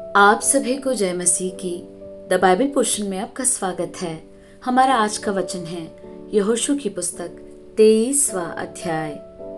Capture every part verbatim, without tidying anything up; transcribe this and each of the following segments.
आप सभी को जय मसीह की द बाइबल पोर्शन में आपका स्वागत है। हमारा आज का वचन है यहोशू की पुस्तक तेईसवां अध्याय।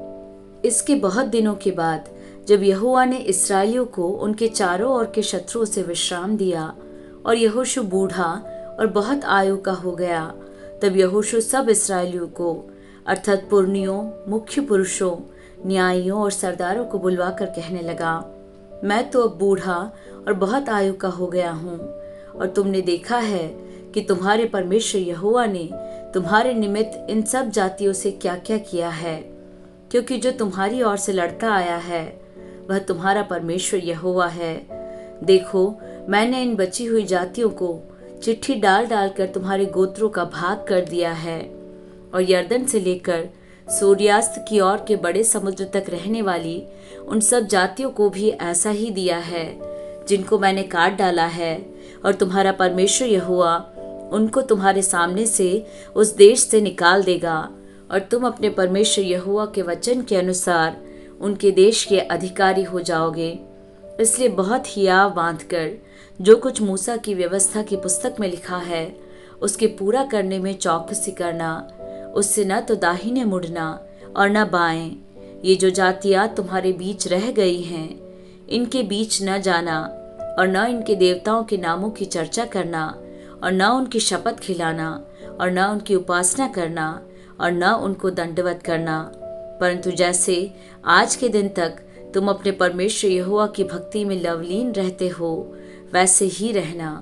इसके बहुत दिनों के बाद जब यहोवा ने इस्राएलियों को उनके चारों ओर के शत्रुओं से विश्राम दिया और यहोशू बूढ़ा और बहुत आयु का हो गया, तब यहोशू सब इस्राएलियों को अर्थात पुरनियों, मुख्य पुरुषों, न्यायियों और सरदारों को बुलवा कर कहने लगा, मैं तो अब बूढ़ा और बहुत आयु का हो गया हूँ, और तुमने देखा है कि तुम्हारे परमेश्वर यहोवा ने तुम्हारे निमित्त इन सब जातियों से क्या क्या किया है, क्योंकि जो तुम्हारी ओर से लड़ता आया है वह तुम्हारा परमेश्वर यहोवा है। देखो, मैंने इन बची हुई जातियों को चिट्ठी डाल डाल कर तुम्हारे गोत्रों का भाग कर दिया है, और यरदन से लेकर सूर्यास्त की ओर के बड़े समुद्र तक रहने वाली उन सब जातियों को भी ऐसा ही दिया है जिनको मैंने काट डाला है, और तुम्हारा परमेश्वर यहोवा उनको तुम्हारे सामने से उस देश से निकाल देगा, और तुम अपने परमेश्वर यहोवा के वचन के अनुसार उनके देश के अधिकारी हो जाओगे। इसलिए बहुत हियाव बांधकर जो कुछ मूसा की व्यवस्था की पुस्तक में लिखा है उसके पूरा करने में चौकसी करना, उससे न तो दाहिने मुड़ना और न बाएं। ये जो जातियां तुम्हारे बीच रह गई हैं, इनके बीच न जाना और न इनके देवताओं के नामों की चर्चा करना और न उनकी शपथ खिलाना और न उनकी उपासना करना और न उनको दंडवत करना, परंतु जैसे आज के दिन तक तुम अपने परमेश्वर यहोवा की भक्ति में लवलीन रहते हो वैसे ही रहना।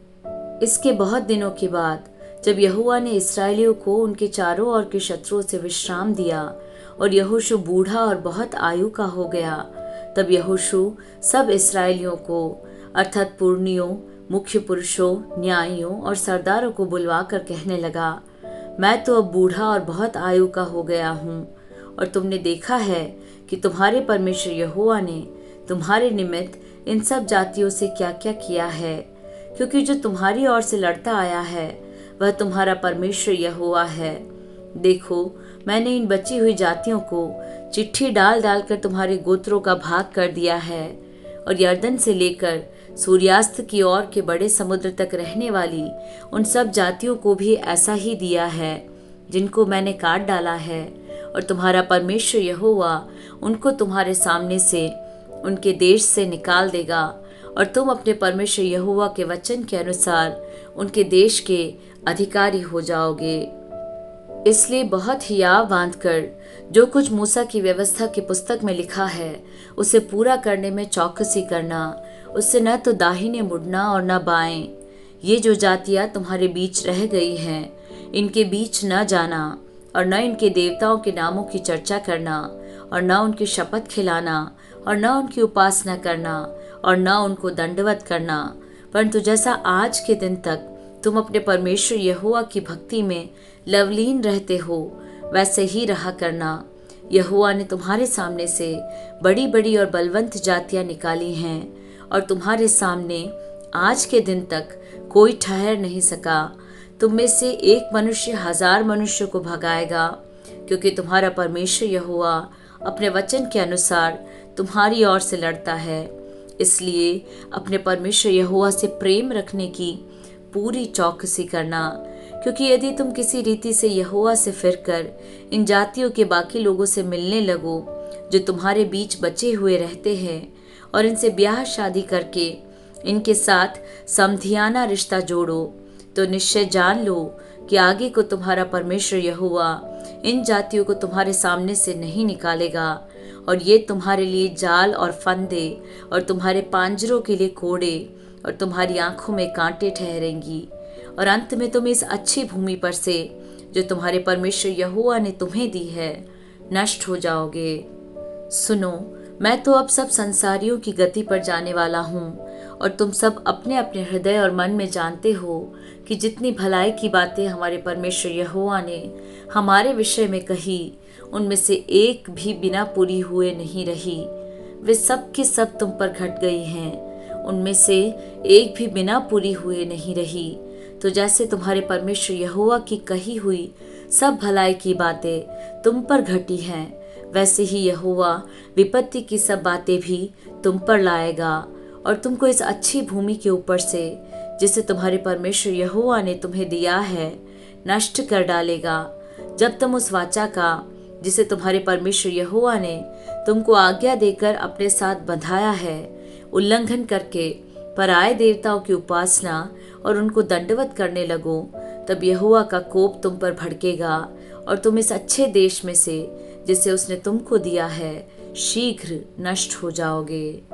इसके बहुत दिनों के बाद जब यहोवा ने इस्राएलियों को उनके चारों ओर के शत्रुओं से विश्राम दिया और यहोशू बूढ़ा और बहुत आयु का हो गया, तब यहोशू सब इस्राएलियों को अर्थात पुरनियों, मुख्य पुरुषों, न्यायियों और सरदारों को बुलवा कर कहने लगा, मैं तो अब बूढ़ा और बहुत आयु का हो गया हूँ, और तुमने देखा है कि तुम्हारे परमेश्वर यहोवा ने तुम्हारे निमित्त इन सब जातियों से क्या क्या किया है, क्योंकि जो तुम्हारी ओर से लड़ता आया है वह तुम्हारा परमेश्वर यहोवा है। देखो, मैंने इन बची हुई जातियों को चिट्ठी डाल डाल कर तुम्हारे गोत्रों का भाग कर दिया है, और यरदन से लेकर सूर्यास्त की ओर के बड़े समुद्र तक रहने वाली उन सब जातियों को भी ऐसा ही दिया है जिनको मैंने काट डाला है, और तुम्हारा परमेश्वर यहोवा उनको तुम्हारे सामने से उनके देश से निकाल देगा, और तुम अपने परमेश्वर यहोवा के वचन के अनुसार उनके देश के अधिकारी हो जाओगे। इसलिए बहुत हियाव बांधकर जो कुछ मूसा की व्यवस्था की पुस्तक में लिखा है उसे पूरा करने में चौकसी करना, उससे न तो दाहिने मुड़ना और न बाएं। ये जो जातियां तुम्हारे बीच रह गई हैं, इनके बीच न जाना और न इनके देवताओं के नामों की चर्चा करना और न उनकी शपथ खिलाना और न उनकी उपासना करना और न उनको दंडवत करना, परंतु जैसा आज के दिन तक तुम अपने परमेश्वर यहोवा की भक्ति में लवलीन रहते हो वैसे ही रहा करना। यहोवा ने तुम्हारे सामने से बड़ी बड़ी और बलवंत जातियां निकाली हैं, और तुम्हारे सामने आज के दिन तक कोई ठहर नहीं सका। तुम में से एक मनुष्य हजार मनुष्य को भगाएगा, क्योंकि तुम्हारा परमेश्वर यहोवा अपने वचन के अनुसार तुम्हारी ओर से लड़ता है। इसलिए अपने परमेश्वर यहोवा से प्रेम रखने की पूरी चौकसी करना, क्योंकि यदि तुम किसी रीति से यहोवा से फिरकर इन जातियों के बाकी लोगों से मिलने लगो जो तुम्हारे बीच बचे हुए रहते हैं, और इनसे ब्याह शादी करके इनके साथ समधियाना रिश्ता जोड़ो, तो निश्चय जान लो कि आगे को तुम्हारा परमेश्वर यहोवा इन जातियों को तुम्हारे सामने से नहीं निकालेगा, और ये तुम्हारे लिए जाल और फंदे और तुम्हारे पांजरों के लिए कोड़े और तुम्हारी आंखों में कांटे ठहरेंगी, और अंत में तुम इस अच्छी भूमि पर से जो तुम्हारे परमेश्वर यहोवा ने तुम्हें दी है नष्ट हो जाओगे। सुनो, मैं तो अब सब संसारियों की गति पर जाने वाला हूँ, और तुम सब अपने अपने हृदय और मन में जानते हो कि जितनी भलाई की बातें हमारे परमेश्वर यहोवा ने हमारे विषय में कही, उनमें से एक भी बिना पूरी हुए नहीं रही। वे सब की सब तुम पर घट गई हैं, उनमें से एक भी बिना पूरी हुए नहीं रही। तो जैसे तुम्हारे परमेश्वर यहोवा की कही हुई सब भलाई की बातें तुम पर घटी हैं, वैसे ही यहोवा विपत्ति की सब बातें भी तुम पर लाएगा, और तुमको इस अच्छी भूमि के ऊपर से, जिसे तुम्हारे परमेश्वर यहोवा ने तुम्हें दिया है, नष्ट कर डालेगा। जब तुम उस वाचा का, जिसे तुम्हारे परमेश्वर यहोवा ने तुमको आज्ञा देकर अपने साथ बंधाया है, उल्लंघन करके पराये देवताओं की उपासना और उनको दंडवत करने लगो, तब यहोवा का कोप तुम पर भड़केगा और तुम इस अच्छे देश में से, जिसे उसने तुमको दिया है, शीघ्र नष्ट हो जाओगे।